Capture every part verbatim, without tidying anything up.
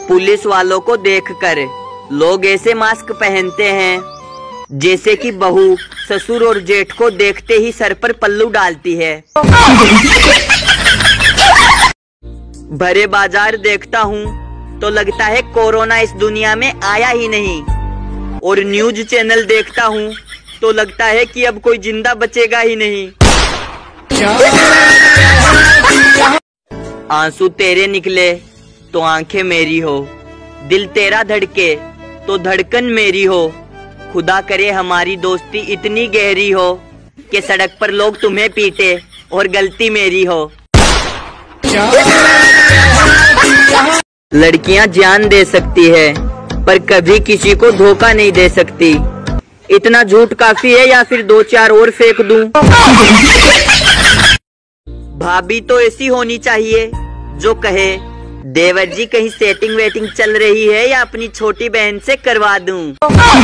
Police वालों को देखकर लोग ऐसे मास्क पहनते हैं जैसे कि बहू ससुर और जेठ को देखते ही सर पर पल्लू डालती है। भरे बाजार देखता हूँ तो लगता है कोरोना इस दुनिया में आया ही नहीं, और न्यूज चैनल देखता हूँ तो लगता है कि अब कोई जिंदा बचेगा ही नहीं। आंसू तेरे निकले तो आंखें मेरी हो, दिल तेरा धड़के तो धड़कन मेरी हो। खुदा करे हमारी दोस्ती इतनी गहरी हो कि सड़क पर लोग तुम्हें पीटे और गलती मेरी हो। लड़कियां जान दे सकती है पर कभी किसी को धोखा नहीं दे सकती। इतना झूठ काफी है या फिर दो चार और फेंक दूं? भाभी तो ऐसी होनी चाहिए जो कहे देवर जी कहीं सेटिंग वेटिंग चल रही है या अपनी छोटी बहन से करवा दूं।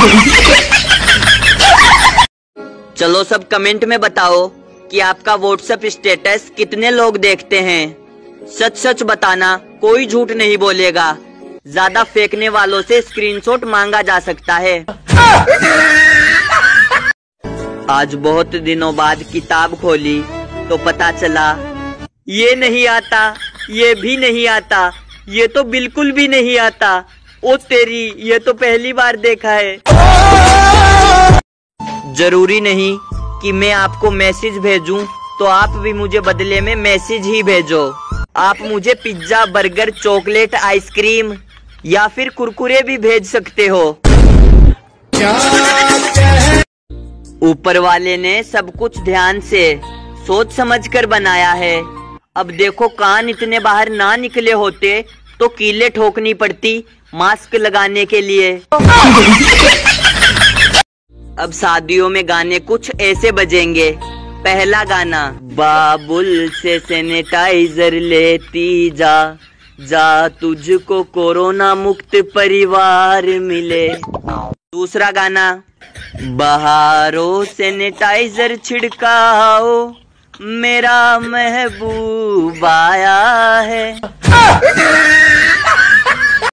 चलो सब कमेंट में बताओ कि आपका व्हाट्सएप स्टेटस कितने लोग देखते हैं। सच सच बताना, कोई झूठ नहीं बोलेगा। ज्यादा फेंकने वालों से स्क्रीनशॉट मांगा जा सकता है। आज बहुत दिनों बाद किताब खोली तो पता चला ये नहीं आता, ये भी नहीं आता, ये तो बिल्कुल भी नहीं आता। ओ तेरी, ये तो पहली बार देखा है। जरूरी नहीं कि मैं आपको मैसेज भेजूं तो आप भी मुझे बदले में मैसेज ही भेजो। आप मुझे पिज्जा, बर्गर, चॉकलेट, आइसक्रीम या फिर कुरकुरे भी भेज सकते हो। ऊपर वाले ने सब कुछ ध्यान से सोच समझकर बनाया है। अब देखो, कान इतने बाहर ना निकले होते तो कीले ठोकनी पड़ती मास्क लगाने के लिए। अब शादियों में गाने कुछ ऐसे बजेंगे। पहला गाना, बाबुल से सैनिटाइजर लेती जा, जा तुझको कोरोना मुक्त परिवार मिले। दूसरा गाना, बहारों सैनिटाइजर छिड़काओ, मेरा महबूब आया है।